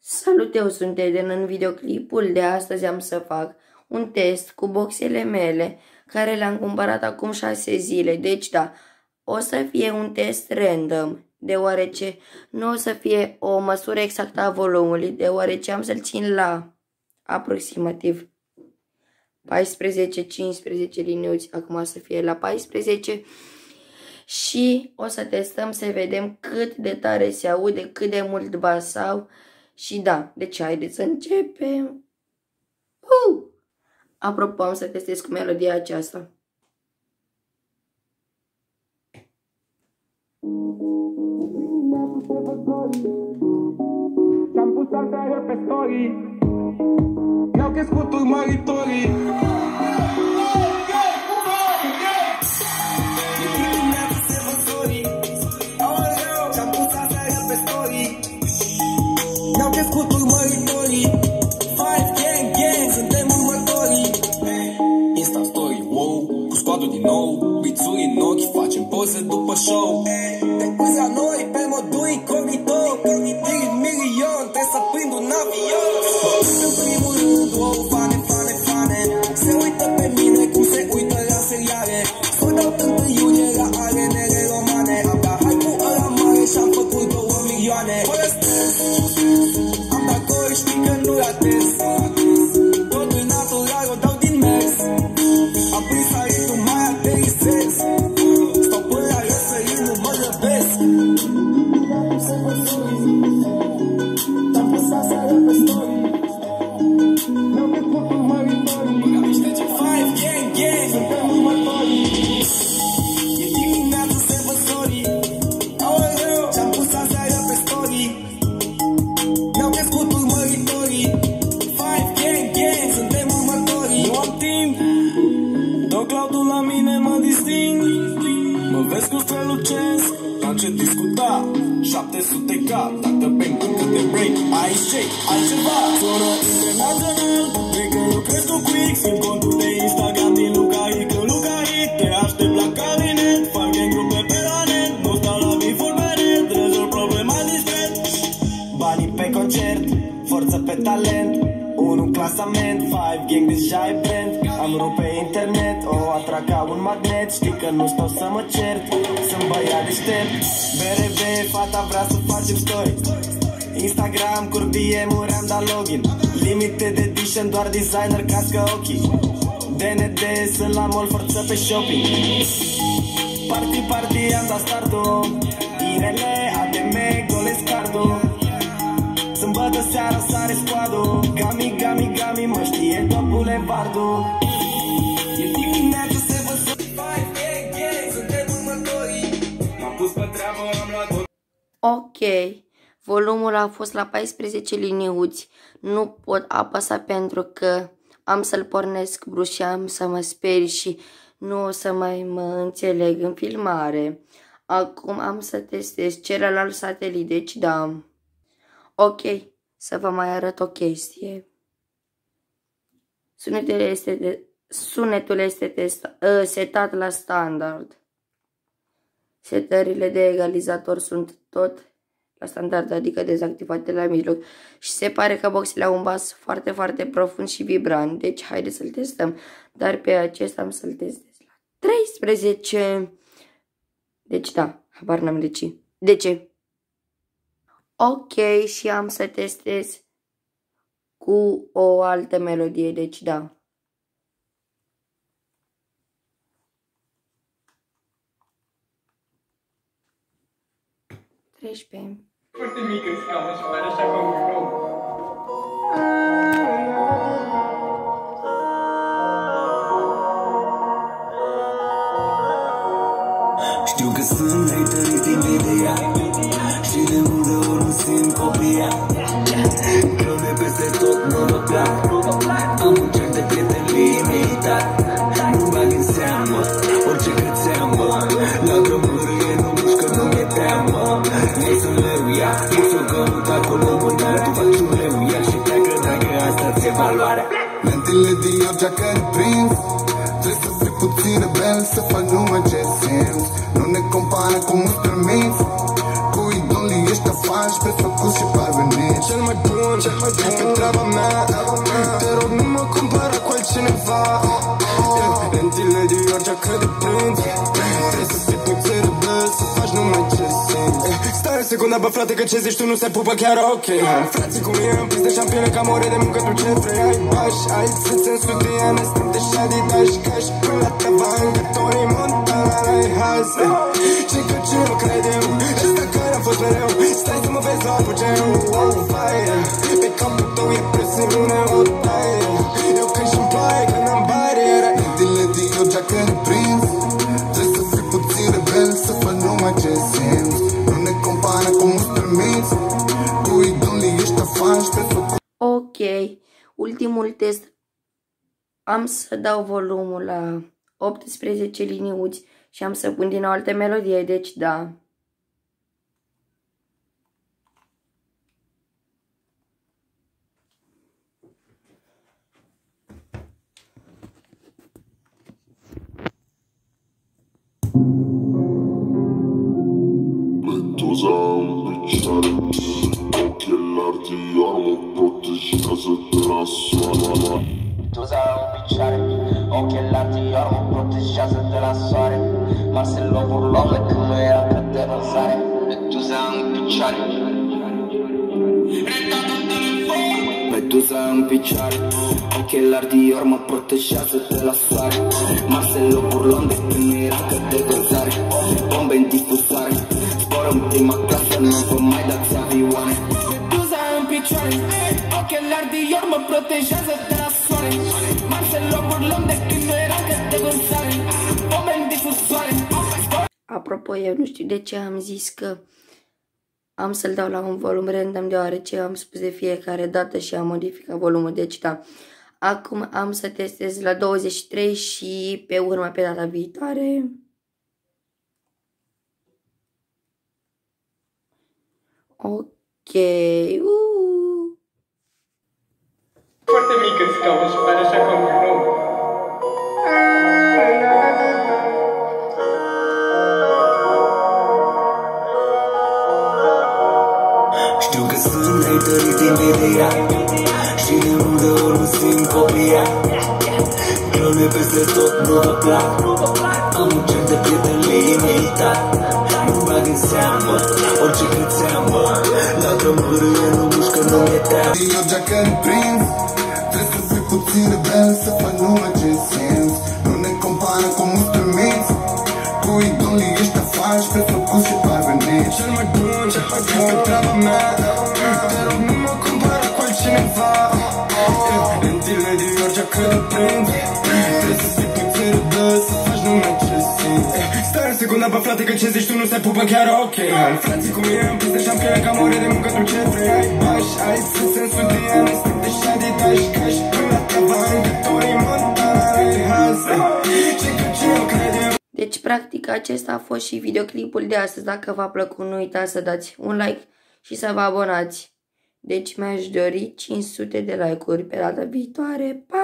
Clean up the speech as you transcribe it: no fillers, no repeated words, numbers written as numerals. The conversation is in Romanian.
Salut, eu sunt Eden. În videoclipul de astăzi am să fac un test cu boxele mele care le-am cumpărat acum 6 zile. Deci da, o să fie un test random, deoarece nu o să fie o măsură exactă a volumului, deoarece am să-l țin la aproximativ 14-15 liniuți. Acum o să fie la 14 și o să testăm să vedem cât de tare se aude, cât de mult basau. Și da, deci haideți să începem. Apropo, am să testez cu melodia aceasta. Ți-am pus altele pe story, mi-au crescut urmăritorii. Ți-am pus altele pe story, mi-au crescut urmăritorii. 5 gang gang, suntem următorii. Insta story, wow, cu squadul din nou, bițuri în ochi, facem poze după show. Te uzi la noi pe modul incognito, milion, trebuie să prind un avion. În primul rând, wow, fane, fane, fane, se uită pe mine cum se uită la seriale. Sold out 1 iunie la arenele romane, am dat hai cu ăla mare și-am făcut 2 milioane. Fără stres, am dat gol, știi că nu ratez. Totul natural, o dau din mers. Am prins saritul, mai aterisez. Stau până la răsărit, nu mă răbesc. Ți-am pus aseară pe story, mi-au crescut urmăritorii. 5 gang gang, suntem următorii. E dimineață, se văd story, aoleu, ți-am pus aseară pe story, mi-au crescut urmăritorii. 5 gang gang, suntem următorii. Nu am timp, dau cloud-ul la mine, mă disting. Mă vezi cum strălucesc, la ce discuta, 700k, dacă bang, cât de break, ai shake, altceva. Sună internațional, cred că lucrez cu Quick, sunt contul de Instagram din Lucahit, că Lucahit, te aștept la cabinet, fac gang grupe pe la net, nu stau la bifuri pe net, rezolv problema discret. Banii pe concert, forță pe talent, 1 clasament, 5 gang deja e brand. Am rupt pe internet, o atrag ca un magnet, știi că nu stau să mă cert, sunt băiat deștept. BRB, fata vrea să facem story, Instagram, curbie, am dat login. Limited edition, doar designer, cască ochii. DND, sunt la mall, forță pe shopping. Party, party, am dat startul. Tinele, ADM, golesc cardul. Sâmbătă seara sare squadul. Gami, gami, gami, mă știe tot bulevardul. E dimineață, se văd să 5 gang gang, suntem următorii. M-am pus pe treabă, am luat. Ok, volumul a fost la 14 liniuți. Nu pot apăsa pentru că am să-l pornesc brusc și am să mă speri și nu o să mai mă înțeleg în filmare. Acum am să testez celălalt satelit, deci da. Ok, să vă mai arăt o chestie. Sunetul este setat la standard. Setările de egalizator sunt tot la standard, adică dezactivate la mijloc. Și se pare că boxele au un bas foarte, foarte profund și vibrant. Deci haideți să-l testăm. Dar pe acesta am să-l testez la 13. Deci da, habar n-am de ce. De ce? Ok, și am să testez cu o altă melodie, deci da. Foarte mică scaună și pare așa ca un glob. Știu că sunt haterii din media și de multe ori nu simt copia. Greu de peste tot, nu mă plac. Am un cer de prieten limitat. Nu bag în seamă orice crețeamă. La grămârie nu mișcă, nu mi-e teamă. Ei sunt leuia, ei s-o căut acolo unde tu faci un leuia și pleacă dacă asta ți-e valoarea. Mentile din eu geacă reprins, trebuie să fii puțin rebel, să faci numai ce simți. Nu ne compară cu mulți permiți, cu idolii ăștia faci prefăcuți și parveniți. Cel mai bun bun, e pe treaba mea. Te rog, nu mă compara cu altcineva. Lentile Dior, geacă de prinț. Trebuie să fii puțin rebel, să faci numai ce simți. Stai o secundă, bă frate, că ce zici tu nu se pupă chiar ok. Frații cu mine în piste șampione, ca more de muncă, tu ce vrei. Ai pași, ai țâțe în sutiane, strâmb de șadidași, cași până la tava, încă Tony Montana, ai haze. Și că ce nu crede eu, ăsta care am fost mereu. Stai să mă vezi la apogeu, on fire. Pe capul tău e presiune, o taie. Eu când și-mi ploaie, când am bariere. Lentile Dior, geacă de prinț. Trebuie să fii puțin rebel, să faci numai ce simți. Nu ne compară cu mulți permiți. Cu idolii ești afan și te-ai făcut. Ok, ultimul test. Am să dau volumul la 18 liniuți și am să pun din nou alte melodie, deci da. Meduza în picioare, ochelari Dior mă protejează de la soare. Meduza în picioare, ochelari Dior mă protejează de la soare. Marcelo Burlone când nu era că de vânzare. Meduza în picioare, meduza în picioare, ochelari Dior mă protejează de la soare. Marcelo Burlone de când nu era că de vânzare. Bombe în difuzoare, zbor în prima clasă, nu vă mai dați avioane. Meduza în picioare, ochelari Dior mă protejează de la soare. Marcelo Burlone de când nu era că de vânzare. Bombe în difuzoare. Apropo, eu nu știu de ce am zis că am să-l dau la un volum random, deoarece am spus de fiecare dată și am modificat volumul, deci da. Acum am să testez la 23 și pe urmă pe data viitoare. Ok. Foarte mic în scaun și pare așa ca un gnom. Știu că sunt haterii din media și de multe ori mă simt copia. Clone peste tot, nu vă plac. Am un cer de prieteni limitat. Nu bag în seamă orice cât seamă. Dacă mărâie nu mușcă, nu mi-e teamă. Dior, geacă de prinț. Trebuie să fii puțin rebel, să faci numai ce simți. Nu ne compară cu mulți permiți. Cu idolii ești afan și prefăcut și parvenit. Cel mai bun, e pe treaba mea. Te rog, nu mă compara cu altcineva. Lentile Dior, geacă de prinț. Trebuie să fii puțin rebel, să faci numai ce simți. Stai o secundă, bă frate, că ce zici tu nu se pupă chiar ok. Frații cu mine în piste șampione, ca more de muncă, tu ce vrei. Ai pași, ai țâțe în sutiane, strâmb de șadidași, cași până la tava, încă Tony Montana, ai haze. Și că ce nu crede eu. Deci, practic, acesta a fost și videoclipul de astăzi. Dacă v-a plăcut, nu uitați să dați un like și să vă abonați. Deci, mi-aș dori 500 de like-uri pe data viitoare. Pa!